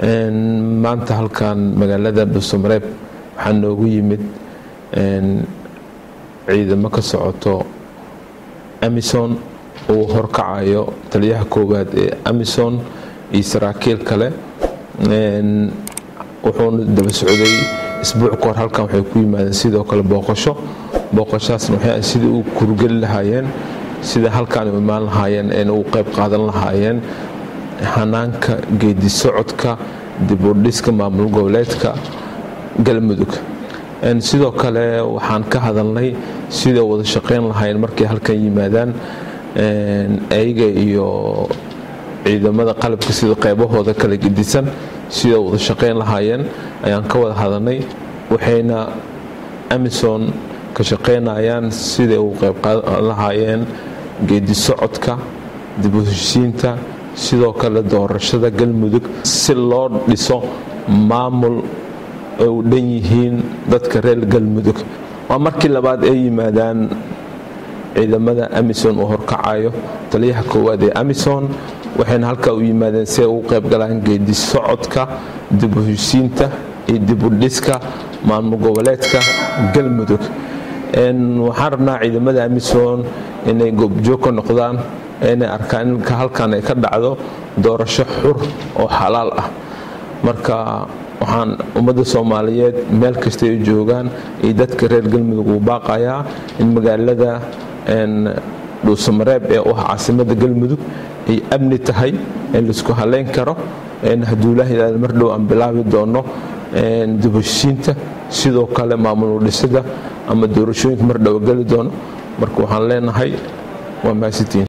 maanta halkan magaalada Dhuusamareeb waxaa noogu yimid ciidamo ka socoto Amisom oo horkacayo taliyaha koowaad ee Amisom iyo saraakiil kale wuxuuna daba socday isbuuc ka hor halkan waxay ku yimaadeen sidoo kale booqashaasna waxay sidii uu kurgal lahaayeen sida halkan ay imaan lahaayeen in uu qayb qaadan lahaayeen hanaanka geedi socodka dib u dhiska maamul goboleedka Galmudug sidoo kale waxaan ka hadalnay sida wada shaqeyn lahaayeen markay halkan yimaadaan ayaga iyo ciidamada qalabka sida qaybahooda kala gedisan sida wada shaqeyn lahaayeen ayaan ka wada hadalnay waxayna Amisom ka shaqeynayaan sida uu qayb qaadan lahaayeen geedi socodka dib u heshiisiinta sidoo kale doorashada Galmudug si loo dhiso maamul oo dhan yihiin dadka reer Galmudug waa markii labaad ay yimaadaan ciidamada Amisom oo horkacayo taliyaha koowaad ee Amisom waxayna halka u yimaadeen si ay u qayb galaan geedi socodka dib u heshiisiinta iyo dib u dhiska maamul goboleedka Galmudug waxaan rabnaa ciidamada Amisom inay goobjoog ka noqdaan inay arkaan in halkan ay ka dhacdo doorasho xur oo xalaal ah marka waxaan ummadda Soomaaliyeed meel kasta ay joogaan iyo dadka reer Galmudug u baaqayaa in magaalada Dhuusamareeb ee caasimadda Galmudug ay amni tahay in la isku haleyn karo hadduu Ilaahay mar dhow aan bilaabi doono dib u heshiisiinta sidoo kale maamul dhisida ama doorashooyinka mar dhow gali doono marka waxaan leenahay waa mahadsantiin